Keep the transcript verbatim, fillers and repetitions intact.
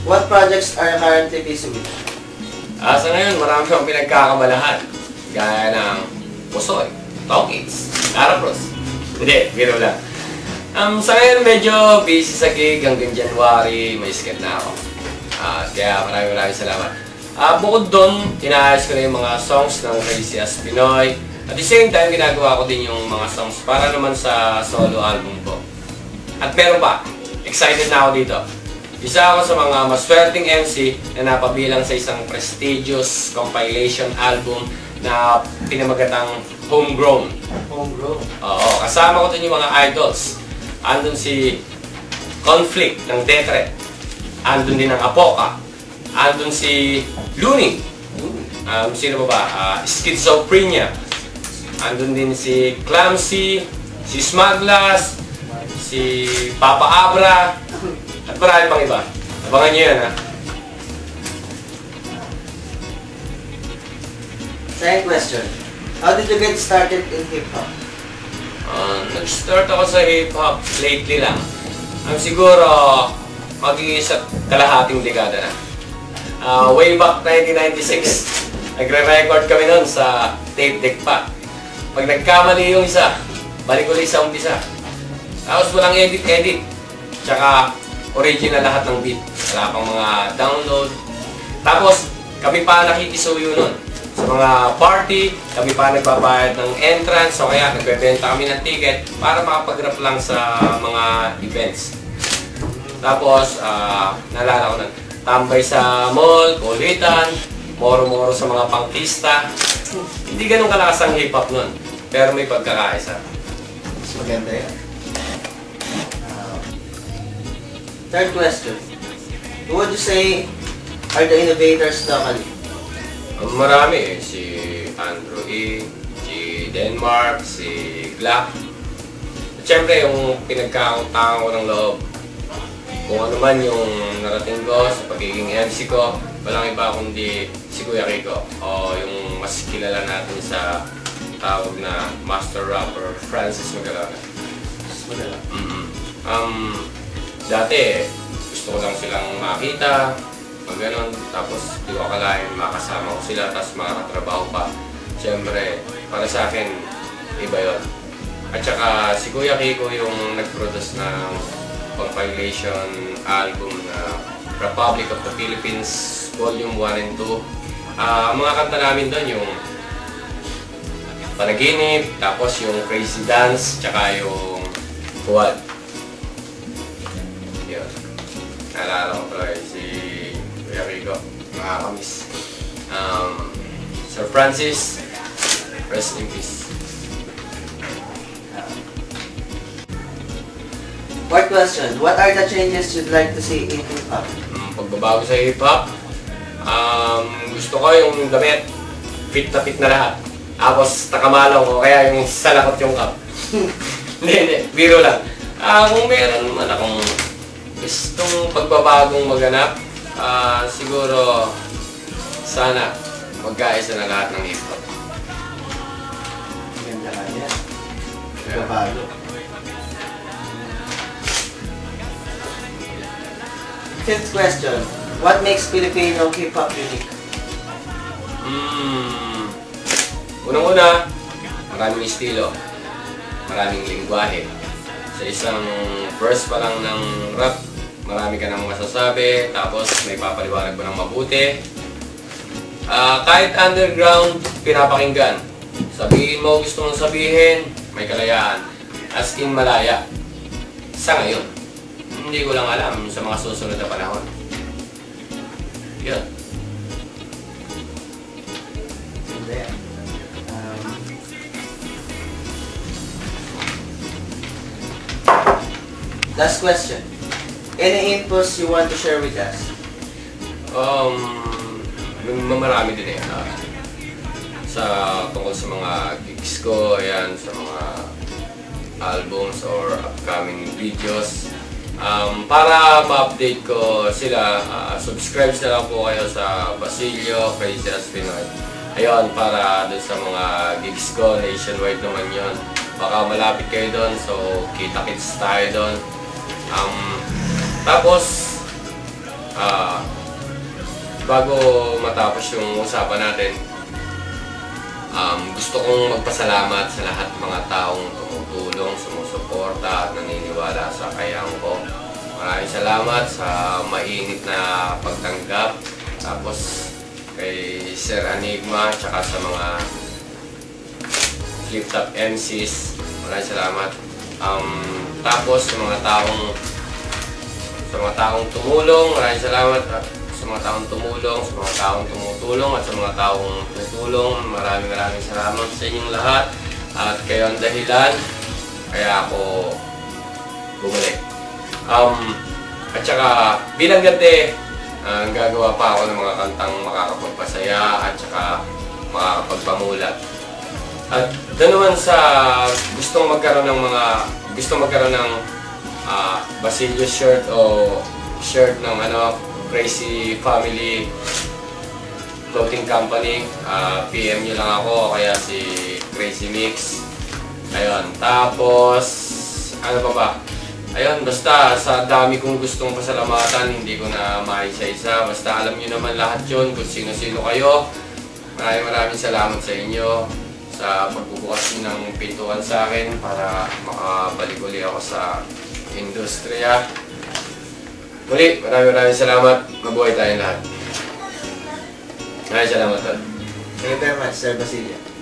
What projects are currently busy with? Ah, sa ngayon, marami akong pinagkakabalahan. Gaya ng Pusoy, Talkies, Arapros. Hindi, biro lang. Um, sa ngayon, medyo busy sa gig. Hanggang January, may sked na ako. Uh, kaya maraming maraming salamat. Uh, bukod doon, inaayos ko na yung mga songs ng Crazy as Pinoy. At the same time, ginagawa ko din yung mga songs para naman sa solo album ko. At meron pa, excited na ako dito. Isa ako sa mga maswerteng M C na napabilang sa isang prestigious compilation album na pinamagatang Homegrown. Homegrown? Oo, kasama ko din yung mga idols. Andun si Conflict ng Death. Andun din ang Apoca. Andun si Looney. Um, sino ba ba? Uh, Schizophrenia. Andun din si Clumsy, si Smaglas, si Papa Abra, at marami pang iba. Abangan nyo yan, ha? Second question. How did you get started in hip-hop? Uh, Nag-start ako sa hip-hop lately lang. Um, siguro, mag-iisat kalahating dekada na. Uh, way back nineteen ninety-six, nagre-record kami nun sa tape deck pa. Pag nagkamali yung isa, balik ulit sa umpisa. Tapos walang edit-edit. Tsaka original lahat ng beat. Wala pang mga download. Tapos kami pa nakikisuyo nun. Sa mga party, kami pa nagbabayad ng entrance. So kaya nagbebenta kami ng ticket para makapag-rap lang sa mga events. Tapos, uh, naalala ko nun, tambay sa mall, kulitan, moro-moro sa mga pangkista. Hindi ganun kalakas ang hip-hop nun, pero may pagkakaisa. Mas maganda yan. Uh, third question. Who would you say are the innovators locally? Um, marami eh. Si Andrew E, si Denmark, si Glock. At syempre, yung pinagkakauntangan ko ng loob, kung ano man yung narating ko sa pagiging M C ko, walang iba kundi si Kuya Kiko o yung mas kilala natin sa tawag na Master Rapper, Francis Magalona. Mas maganda. Mm-hmm. Um, dati, gusto ko lang silang makita, mag ganon, tapos di ko akalain makasama ko sila, tapos makakatrabaho pa. Siyempre, para sa akin, iba yun. At saka si Kuya Kiko yung nag-produce ng compilation album na Republic of the Philippines Volume one and two. Uh, mga kanta namin doon yung Panaginip, tapos yung Crazy Dance, tsaka yung Kuwad. Yun. Naalala ko pala si Kuya Rico, nakakamiss. Um, Sir Francis, rest in peace. Fourth question. What are the changes you'd like to see in hip-hop? Um, pagbabago sa hip-hop, um, gusto ko yung damit, fit na fit na lahat. Tapos nakamalaw ko, kaya yung salakot yung cup. Hindi, hindi, biro lang. Uh, kung meron man akong gustong pagbabagong maganap, uh, siguro sana magkaisa na lahat ng hip-hop. Ganda ka yan. Pagbabago. Fifth question. What makes Filipino hip-hop unique? Hmm. Unang-una, maraming estilo, maraming lingwahe. Sa isang verse pa lang ng rap, marami ka nang masasabi, tapos may papaliwanag mo ng mabuti. Uh, kahit underground, pinapakinggan. Sabihin mo gusto mong sabihin, may kalayaan. As in malaya. Sa ngayon. Hindi ko lang alam sa mga susunod na panahon. Yun. Um, last question. Any infos you want to share with us? Um, marami din eh. Uh, sa tungkol sa mga gigs ko, ayan, sa mga albums or upcoming videos. Um, para ma-update ko sila, uh, subscribe na lang po kayo sa Basilio, Crazy as Pinoy. Ayun, para dun sa mga gigs ko, nationwide naman yun. Baka malapit kayo doon, so kita-kits tayo doon. Um, tapos, ah, bago matapos yung usapan natin, um, gusto kong magpasalamat sa lahat ng mga taong tumutulong, sumusuporta at naniniwala sa kayang ko. Maraming salamat sa mainit na pagtanggap. Tapos kay Sir Enigma, tsaka sa mga Flip Top M Cs, maraming salamat. Um, tapos sa mga taong sa mga taong tumulong, maraming salamat. Sa mga taong tumulong, sa mga taong tumutulong, at sa mga taong tutulong, maraming maraming salamat sa inyong lahat. At kayo ang dahilan kaya ako bumalik. Um, at saka bilang gante, uh, gagawa pa ako ng mga kantang makakapagpasaya at saka makakapagpamulat. At doon naman sa gustong magkaroon ng mga gustong magkaroon ng uh, Basilio shirt o shirt ng ano, Crazy Family Clothing Company, uh, P M nyo lang ako, kaya si Crazy Mix. Ayun, tapos ano pa ba? Ayun, basta sa dami kong gustong pasalamatan, hindi ko na maisa-isa. Basta alam nyo naman lahat yun kung sino-sino kayo. Maraming maraming salamat sa inyo sa pagbubukas ng pintuan sa akin para makabalik uli ako sa industriya. Muli, maraming maraming salamat. Mabuhay tayong lahat. Maraming salamat. Thank you very much, Sir Basilio.